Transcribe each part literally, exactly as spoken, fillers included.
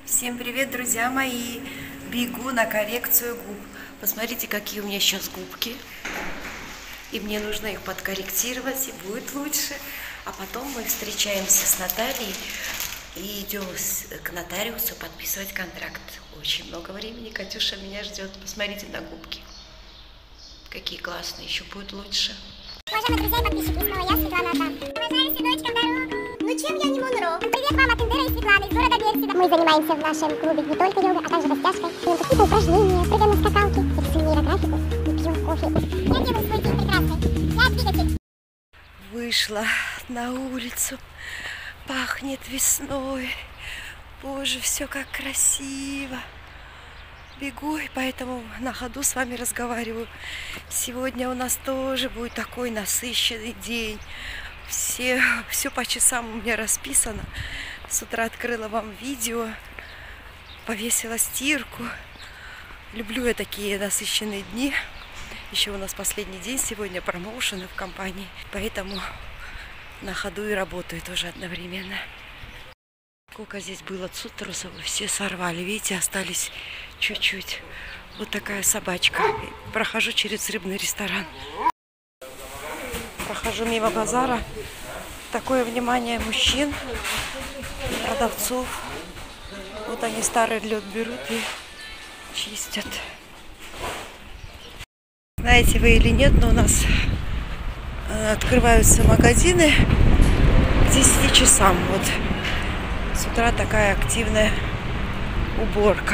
Всем привет, друзья мои! Бегу на коррекцию губ. Посмотрите, какие у меня сейчас губки. И мне нужно их подкорректировать, и будет лучше. А потом мы встречаемся с Натальей и идем к нотариусу подписывать контракт. Очень много времени. Катюша меня ждет. Посмотрите на губки. Какие классные. Еще будет лучше. Уважаемые друзья и подписчики, снова я, Светлана Адам. Уважаемая Светочка, в дорогу. Ну чем я не Монро? Привет вам от Индира и Светланы из города Берсида. Мы занимаемся в нашем клубе не только йогой, а также растяжкой. Делаем какие-то упражнения, прыгаем на скакалке, рисуем нейрографику и пьем кофе. Я делаю свой день прекрасный. Я двигатель. Вышла на улицу. Пахнет весной. Боже, все как красиво. Бегу, и поэтому на ходу с вами разговариваю. Сегодня у нас тоже будет такой насыщенный день. Все, все по часам у меня расписано. С утра открыла вам видео, повесила стирку. Люблю я такие насыщенные дни. Еще у нас последний день сегодня, промоушены в компании. Поэтому на ходу и работаю тоже одновременно. Сколько здесь было цитрусов, все сорвали. Видите, остались чуть-чуть. Вот такая собачка. Прохожу через рыбный ресторан. Прохожу мимо базара. Такое внимание мужчин, продавцов. Вот они старый лед берут и чистят. Знаете вы или нет, но у нас открываются магазины к десяти часам. Вот. С утра такая активная уборка.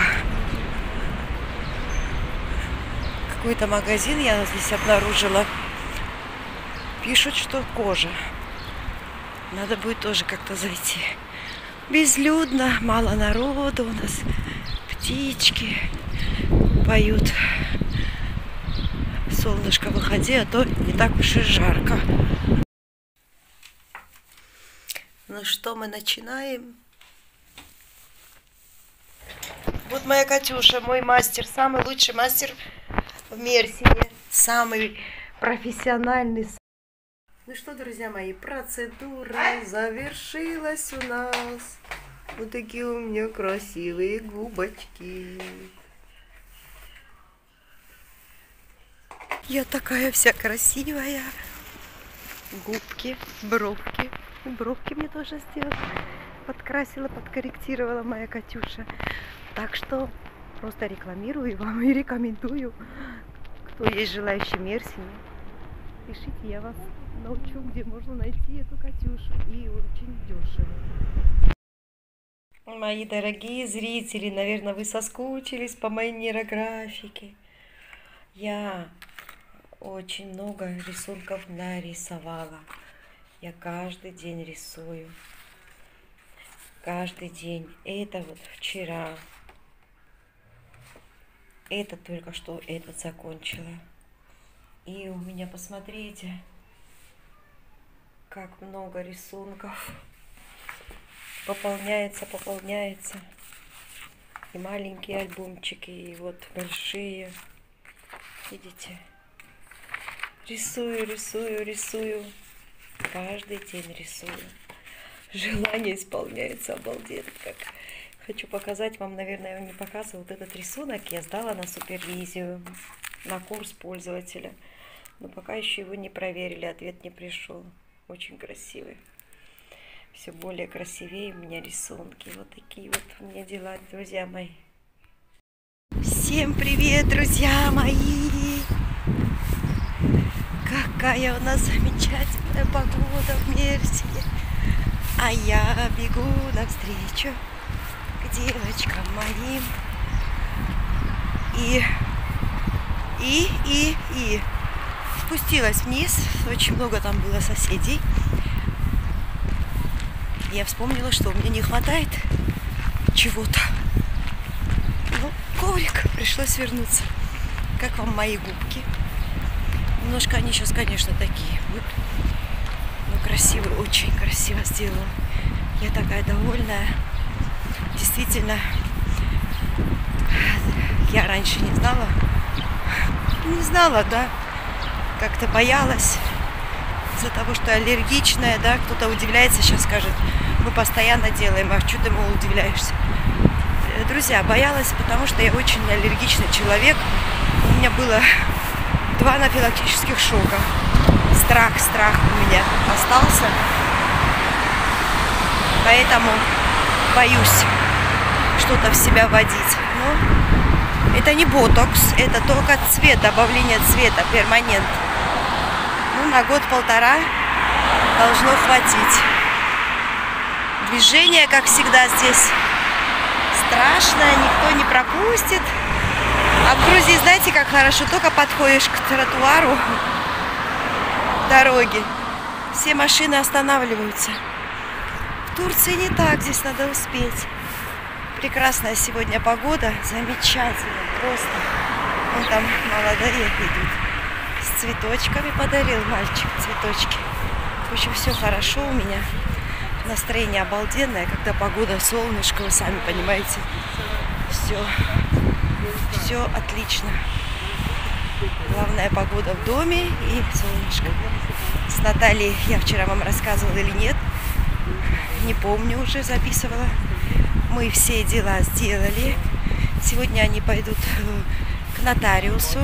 Какой-то магазин я здесь обнаружила. Пишут, что кожа. Надо будет тоже как-то зайти. Безлюдно, мало народу у нас. Птички поют. Солнышко, выходи, а то не так уж и жарко. Ну что, мы начинаем. Вот моя Катюша, мой мастер, самый лучший мастер в Мерсине, самый профессиональный. Ну что, друзья мои, процедура завершилась у нас. Вот такие у меня красивые губочки. Я такая вся красивая. Губки, бровки. Бровки мне тоже сделала. Подкрасила, подкорректировала моя Катюша. Так что просто рекламирую вам и рекомендую. Кто есть желающий в Мерсине, пишите, я вас научу, где можно найти эту Катюшу. И очень дешево. Мои дорогие зрители, наверное, вы соскучились по моей нейрографике. Я очень много рисунков нарисовала. Я каждый день рисую. Каждый день. Это вот вчера. Это только что этот закончила. И у меня, посмотрите, как много рисунков. Пополняется, пополняется. И маленькие альбомчики, и вот большие. Видите? Рисую, рисую, рисую. Каждый день рисую. Желание исполняется, обалденно как. Хочу показать вам, наверное, я вам не показывала. Вот этот рисунок я сдала на супервизию, на курс пользователя. Но пока еще его не проверили, ответ не пришел. Очень красивый. Все более красивее у меня рисунки. Вот такие вот у меня дела, друзья мои. Всем привет, друзья мои! Какая у нас замечательная погода в Мерсине. А я бегу навстречу к девочкам моим. И, и, и, и спустилась вниз. Очень много там было соседей. Я вспомнила, что у меня не хватает чего-то. Ну, коврик, пришлось вернуться. Как вам мои губки? Немножко они сейчас, конечно, такие. Ну, красиво, очень красиво сделала. Я такая довольная. Действительно, я раньше не знала. Не знала, да. Как-то боялась из-за того, что аллергичная, да. Кто-то удивляется, сейчас скажет, мы постоянно делаем, а что ты, мол, удивляешься? Друзья, боялась, потому что я очень аллергичный человек. У меня было два анафилактических шока. Страх, страх у меня остался. Поэтому боюсь что-то в себя вводить. Но это не ботокс, это только цвет, добавление цвета, перманент. Ну, на год-полтора должно хватить. Движение, как всегда, здесь страшное, никто не пропустит. А в Грузии, знаете, как хорошо, только подходишь к тротуару дороги, все машины останавливаются. В Турции не так, здесь надо успеть. Прекрасная сегодня погода, замечательно, просто. Вон там молодые идут. С цветочками подарил мальчик цветочки. В общем, все хорошо у меня. Настроение обалденное, когда погода, солнышко, вы сами понимаете. Все, все отлично. Главная погода в доме и солнышко. С Натальей я вчера вам рассказывала или нет, не помню, уже записывала. Мы все дела сделали. Сегодня они пойдут к нотариусу.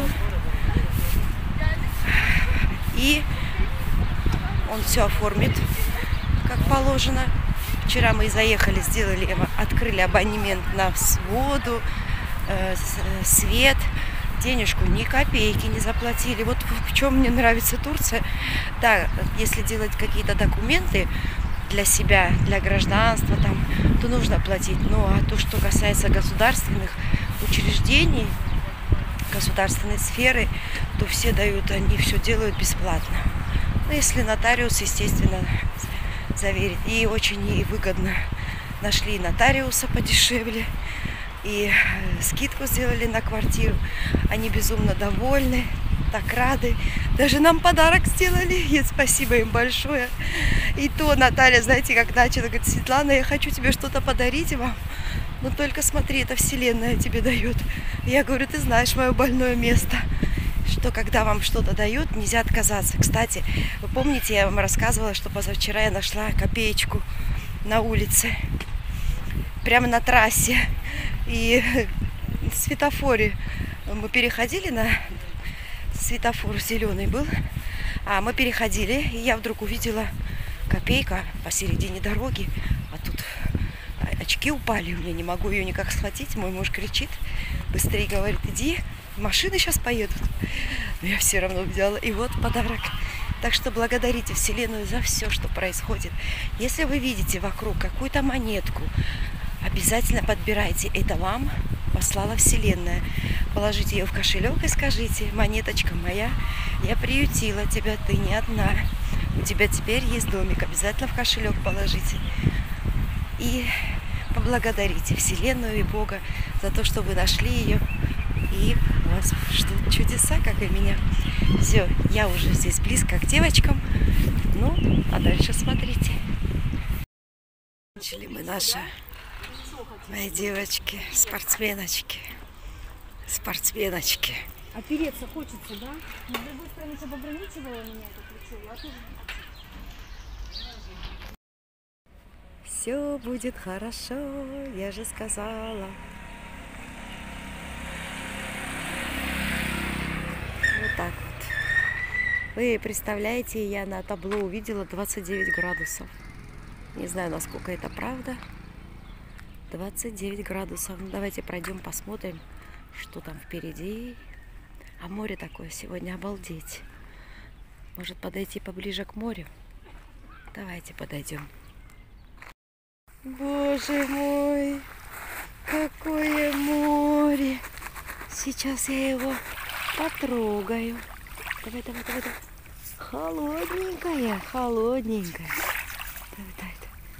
И он все оформит, как положено. Вчера мы заехали, сделали, открыли абонемент на воду, э, свет. Денежку ни копейки не заплатили. Вот в чем мне нравится Турция. Да, если делать какие-то документы для себя, для гражданства, там, то нужно платить. Ну, а то, что касается государственных учреждений, государственной сферы, то все дают, они все делают бесплатно. Ну, если нотариус, естественно, заверит. И очень и выгодно. Нашли нотариуса подешевле. И скидку сделали на квартиру. Они безумно довольны, так рады. Даже нам подарок сделали. И спасибо им большое. И то Наталья, знаете, как начала, говорит: Светлана, я хочу тебе что-то подарить вам. Но только смотри, это Вселенная тебе дает. Я говорю: ты знаешь мое больное место, что когда вам что-то дают, нельзя отказаться. Кстати, вы помните, я вам рассказывала, что позавчера я нашла копеечку на улице, прямо на трассе. И в светофоре мы переходили, на светофор зеленый был, а мы переходили, и я вдруг увидела копейка посередине дороги, а тут очки упали, я не могу ее никак схватить, мой муж кричит, быстрее говорит: иди, машины сейчас поедут. Но я все равно взяла, и вот подарок. Так что благодарите Вселенную за все, что происходит. Если вы видите вокруг какую-то монетку, обязательно подбирайте. Это вам послала Вселенная. Положите ее в кошелек и скажите: монеточка моя, я приютила тебя, ты не одна. У тебя теперь есть домик. Обязательно в кошелек положите. И поблагодарите Вселенную и Бога за то, что вы нашли ее. И вас ждут чудеса, как и меня. Все, я уже здесь близко к девочкам. Ну, а дальше смотрите. Начали мы наши... Мои девочки, спортсменочки, спортсменочки. Опереться хочется, да? Но с другой стороны, чтобы ограничивало меня это плечо, я тоже не хочу. Все будет хорошо, я же сказала. Вот так вот. Вы представляете, я на табло увидела двадцать девять градусов. Не знаю, насколько это правда. двадцать девять градусов. Ну, давайте пройдем, посмотрим, что там впереди. А море такое сегодня, обалдеть. Может, подойти поближе к морю? Давайте подойдем. Боже мой, какое море! Сейчас я его потрогаю. Давай, давай, давай, давай. Холодненькое, холодненькое. Давай, давай.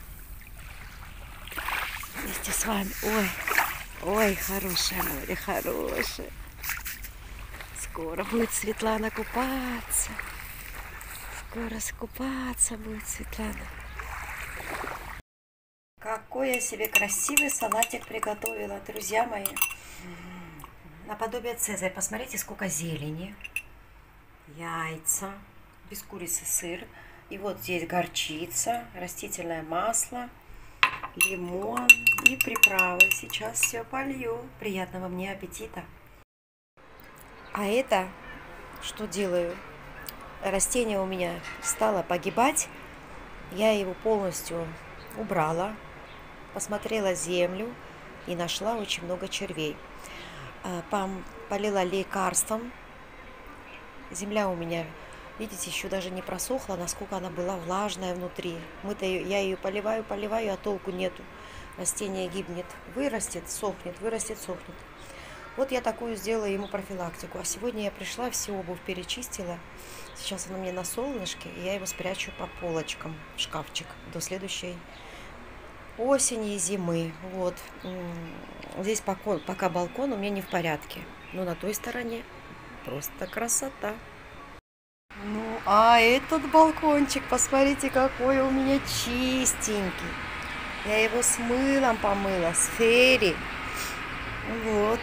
Вместе с вами. Ой, ой, хорошее море, хорошее. Скоро будет Светлана купаться. Скоро скупаться будет Светлана. Какой я себе красивый салатик приготовила, друзья мои. Наподобие цезаря. Посмотрите, сколько зелени. Яйца. Без курицы сыр. И вот здесь горчица, растительное масло. лимон и приправы. Сейчас все полью. Приятного мне аппетита. А это что делаю? Растение у меня стало погибать. Я его полностью убрала, посмотрела землю и нашла очень много червей. Полила лекарством. Земля у меня, видите, еще даже не просохла, насколько она была влажная внутри. Мы-то я ее поливаю, поливаю, а толку нету. Растение гибнет, вырастет, сохнет, вырастет, сохнет. Вот я такую сделала ему профилактику. А сегодня я пришла, всю обувь перечистила. Сейчас она мне на солнышке, и я его спрячу по полочкам в шкафчик до следующей осени и зимы. Вот. Здесь пока, пока балкон у меня не в порядке. Но на той стороне просто красота. Ну, а этот балкончик, посмотрите, какой у меня чистенький. Я его с мылом помыла, с фейри. Вот.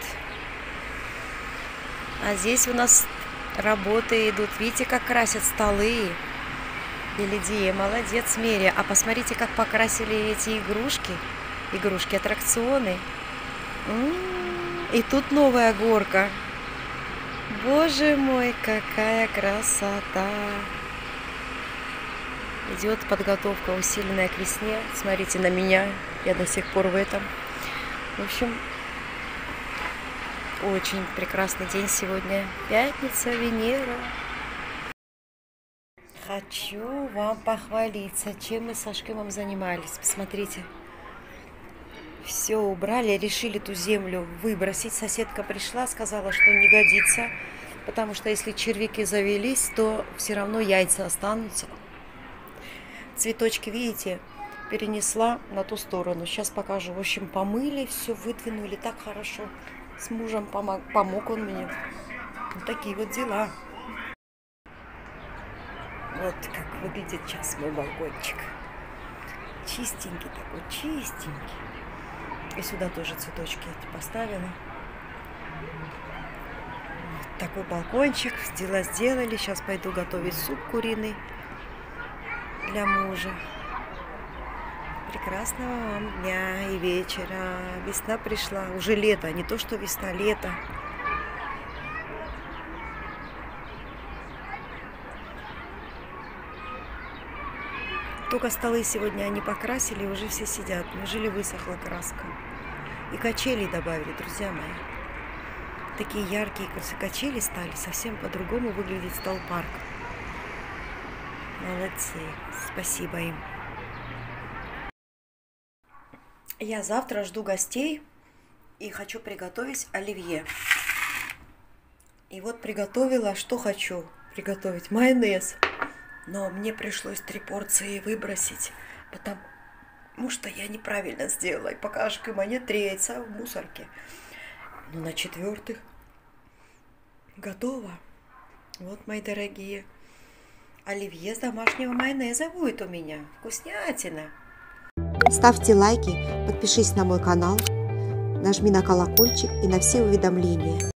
А здесь у нас работы идут. Видите, как красят столы. Лидия, молодец, Мерия. А посмотрите, как покрасили эти игрушки. Игрушки, аттракционы. М-м-м. И тут новая горка. Боже мой, какая красота. Идет подготовка усиленная к весне. Смотрите на меня. Я до сих пор в этом. В общем, очень прекрасный день сегодня. Пятница, Венера. Хочу вам похвалиться, чем мы с Сашкой занимались. Посмотрите. Все убрали, решили ту землю выбросить. Соседка пришла, сказала, что не годится, потому что если червяки завелись, то все равно яйца останутся. Цветочки, видите, перенесла на ту сторону. Сейчас покажу. В общем, помыли, все выдвинули так хорошо. С мужем помог, помог он мне. Вот такие вот дела. Вот как выглядит сейчас мой балкончик. Чистенький такой, чистенький. И сюда тоже цветочки эти поставила. Вот такой балкончик. Дела сделали. Сейчас пойду готовить суп куриный для мужа. Прекрасного вам дня и вечера. Весна пришла. Уже лето. Не то, что весна, лето. Только столы сегодня они покрасили, уже все сидят. Неужели высохла краска? И качели добавили, друзья мои. Такие яркие качели стали. Совсем по-другому выглядит стол-парк. Молодцы. Спасибо им. Я завтра жду гостей и хочу приготовить оливье. И вот приготовила, что хочу приготовить. Майонез. Но мне пришлось три порции выбросить, потому что я неправильно сделала. И пока шкыманет треется в мусорке. Но на четвертых готово. Вот, мои дорогие. Оливье с домашнего майонеза будет у меня. Вкуснятина. Ставьте лайки, подпишись на мой канал, нажми на колокольчик и на все уведомления.